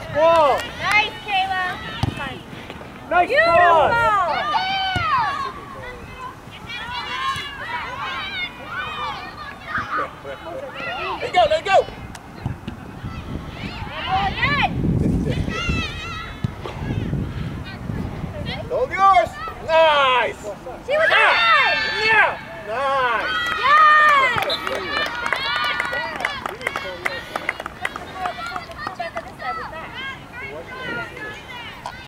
ball. Nice, Kayla. Nice Beautiful. ball. Let it go, let it go. Again. Hold yours. Nice. She was